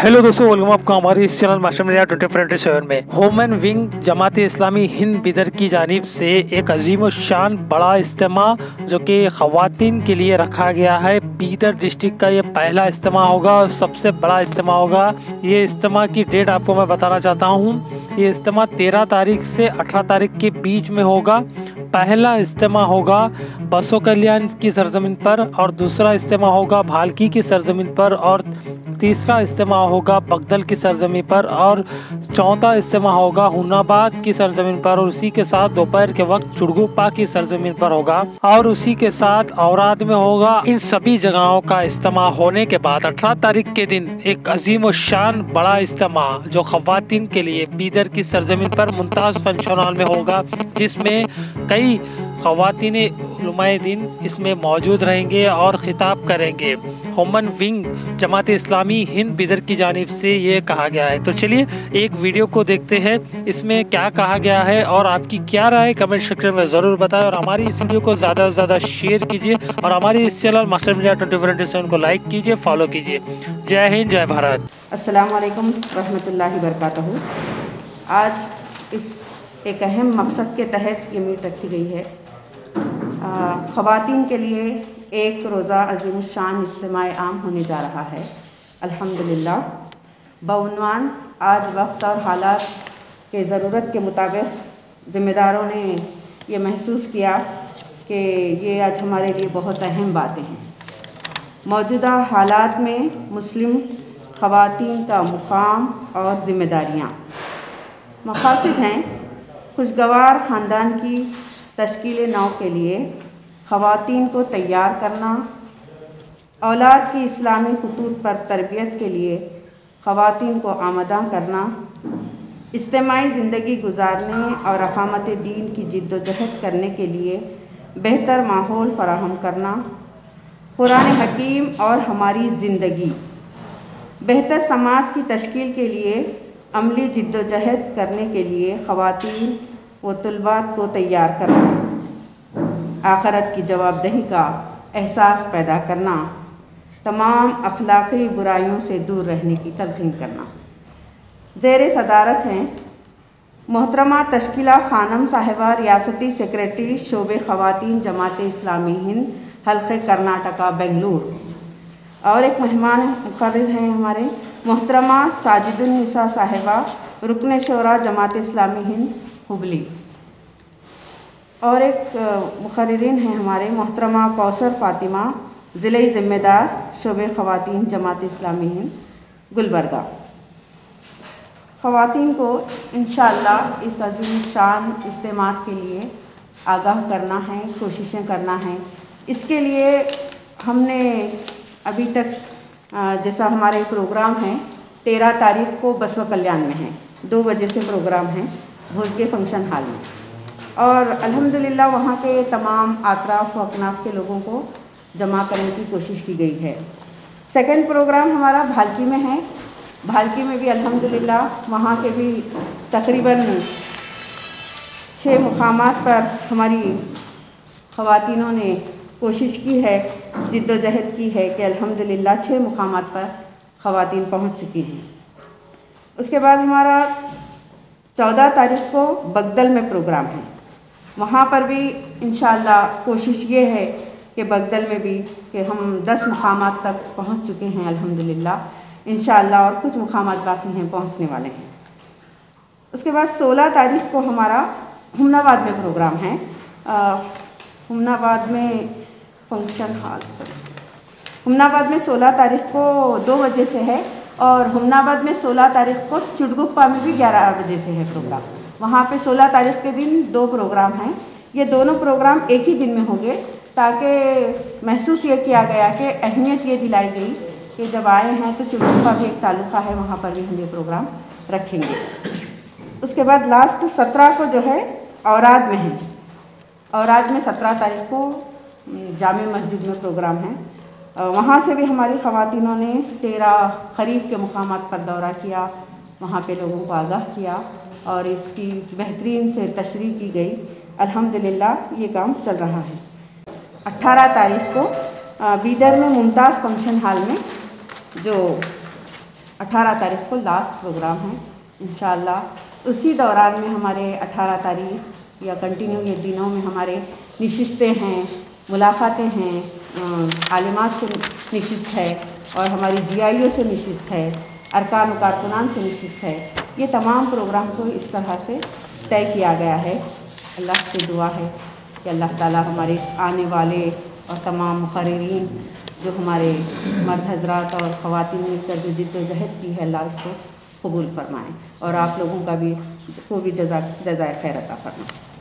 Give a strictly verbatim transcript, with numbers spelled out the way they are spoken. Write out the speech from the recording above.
Hello दोस्तों, welcome आपका हमारे इस channel master media twenty twenty seven में। होमन विंग जमात इस्लामी हिंद बिदर की जानिब से एक अजीम शान बड़ा इज्तिमा जो कि ख़वातीन के लिए रखा गया है। बिदर डिस्ट्रिक्ट का ये पहला इज्तिमा होगा और सबसे बड़ा इज्तिमा होगा। ये इज्तिमा की डेट आपको मैं बताना चाहता हूँ। ये इज्तिमा तेरह तारीख से अठारह तारीख के बीच में होगा। पहला इज्तिमा होगा बसो कल्याण की सरजमीन पर, और दूसरा इज्तिमा होगा भालकी की सरजमीन पर, और तीसरा इज्तिमा होगा बगदल की सरजमीन पर, और चौथा इज्तिमा होगा हुनाबाद की सरजमीन पर, और उसी के साथ दोपहर के वक्त चुड़गुप्पा की सरजमीन पर होगा, और उसी के साथ औराद में होगा। इन सभी जगहों का इज्तिमा होने के बाद अठारह तारीख के दिन एक अजीम शान बड़ा इज्तिमा जो ख़वातीन के लिए बिदर की सरजमीन पर मुमताज़ फंक्शन हॉल में होगा, जिसमें कई ख़वातीन उलमाए दीन इसमें मौजूद रहेंगे और ख़िताब करेंगे। होमन विंग जमात इस्लामी हिंद बिदर की जानिब से ये कहा गया है। तो चलिए एक वीडियो को देखते हैं, इसमें क्या कहा गया है और आपकी क्या राय है कमेंट सेक्शन में ज़रूर बताएं। और हमारी इस वीडियो को ज़्यादा से ज़्यादा शेयर कीजिए और हमारी इस channel master media twenty twenty seven को लाइक कीजिए, फॉलो कीजिए। जय हिंद, जय भारत। अस्सलाम वालेकुम रहमतुल्लाहि बरकातहू। आज इस एक अहम मकसद के तहत ये मीट रखी गई है। ख़वातीन के लिए एक रोज़ा अज़ीम शान इज्तिमा आम होने जा रहा है। अल्हम्दुलिल्लाह बउनवान आज वक्त और हालात के ज़रूरत के मुताबिक ज़िम्मेदारों ने ये महसूस किया कि ये आज हमारे लिए बहुत अहम बातें हैं। मौजूदा हालात में मुस्लिम ख़वातीन का मुक़ाम और ज़िम्मेदारियाँ मक़ासिद हैं। खुशगवार ख़ानदान की तश्कील नौ के लिए ख़वातीन को तैयार करना, औलाद की इस्लामी खतूत पर तरबियत के लिए ख़वातीन को आमदा करना, इज्तिमाई ज़िंदगी गुजारने और अक़ामत दीन की जिद्दोजहद करने के लिए बेहतर माहौल फ़राहम करना, कुरान हकीम और हमारी ज़िंदगी, बेहतर समाज की तश्कील के लिए अमली जिद्दोजहद करने के लिए ख़वातीन व तलबात को तैयार करना, आखिरत की जवाबदेही का एहसास पैदा करना, तमाम अखलाक़ी बुराइयों से दूर रहने की तलक़ीन करना। ज़ेर सदारत हैं मोहतरमा तश्कीला ख़ानम साहिबा, रियासती सेक्रेटरी शोबे ख़वातीन जमात इस्लामी हिंद हल्क़े कर्नाटका बेंगलुरु। और एक मेहमान मुक़र्रिर हैं हमारे मोहतरमा साजिदुन्निसा साहिबा, रुकन शोरा जमात इस्लामी हिंद हुबली। और एक मुक़र्रिरीन हैं हमारे मोहतरमा कौसर फ़ातिमा, ज़िले ज़िम्मेदार शोबे ख़वातीन जमात इस्लामी हिंद गुलबर्गा। ख़वातीन को इंशाअल्लाह इस अज़ीम शान इज्तिमा के लिए आगाह करना है, कोशिशें करना है। इसके लिए हमने अभी तक जैसा हमारे प्रोग्राम हैं तेरह तारीख़ को बसवा कल्याण में है, दो बजे से प्रोग्राम है भोजगे फंक्शन हॉल में, और अल्हम्दुलिल्लाह वहाँ के तमाम अतराफ़ व अकनाफ़ के लोगों को जमा करने की कोशिश की गई है। सेकंड प्रोग्राम हमारा भालकी में है। भालकी में भी अल्हम्दुलिल्लाह वहाँ के भी तकरीबन छः मुक़ामात पर हमारी ख़वातीनों ने कोशिश की है, जिद्दोजहद की है कि अल्हम्दुलिल्लाह छः मुक़ामात पर ख़वातीन पहुँच चुकी हैं। उसके बाद हमारा चौदह तारीख़ को बगदल में प्रोग्राम है। वहाँ पर भी इंशाअल्लाह कोशिश ये है कि बगदल में भी कि हम दस मुक़ामात तक पहुँच चुके हैं अल्हम्दुलिल्लाह। इंशाअल्लाह और कुछ मुक़ामात बाकी हैं, पहुँचने वाले हैं। उसके बाद सोलह तारीख़ को हमारा हुमनाबाद में प्रोग्राम है। हुमनाबाद में फंक्शन हॉल सर हुमनाबाद में सोलह तारीख़ को दो बजे से है, और हुमनाबाद में सोलह तारीख़ को चुड़गुप्पा में भी ग्यारह बजे से है प्रोग्राम। वहाँ पे सोलह तारीख़ के दिन दो प्रोग्राम हैं। ये दोनों प्रोग्राम एक ही दिन में होंगे, ताकि महसूस ये किया गया कि अहमियत ये दिलाई गई कि जब आए हैं तो चुड़गुप्पा भी एक तालुका है, वहाँ पर भी हम ये प्रोग्राम रखेंगे। उसके बाद लास्ट सत्रह को जो है औराद में है। औराद में सत्रह तारीख़ को जामे मस्जिद में प्रोग्राम है। वहाँ से भी हमारी ख़वातीनों ने तेरह ख़रीब के मुक़ामात पर दौरा किया, वहाँ पे लोगों को आगाह किया और इसकी बेहतरीन से तशरीह की गई। अल्हम्दुलिल्लाह ये काम चल रहा है। अट्ठारह तारीख़ को बिदर में मुमताज़ फंक्शन हॉल में जो अठारह तारीख़ को लास्ट प्रोग्राम है इंशाअल्लाह। उसी दौरान में हमारे अठारह तारीख़ या कंटिन्यू ये दिनों में हमारे नशिस्तें हैं, मुलाकातें हैं, आलिमात से नशिस्त है और हमारी जी आई ओ से नशिस्त है, अरकान व कारकुनान से नशिस्त है। ये तमाम प्रोग्राम को इस तरह से तय किया गया है। अल्लाह से दुआ है कि अल्लाह ताला हमारे इस आने वाले और तमाम मुक़र्रिरीन जो हमारे मर्द हज़रात और ख़वातीन मिलकर जो जिद्दोजहद की है, अल्लाह इसको कबूल फरमाएँ और आप लोगों का भी को भी जज़ा जज़ाए खैर अता फरमाएँ।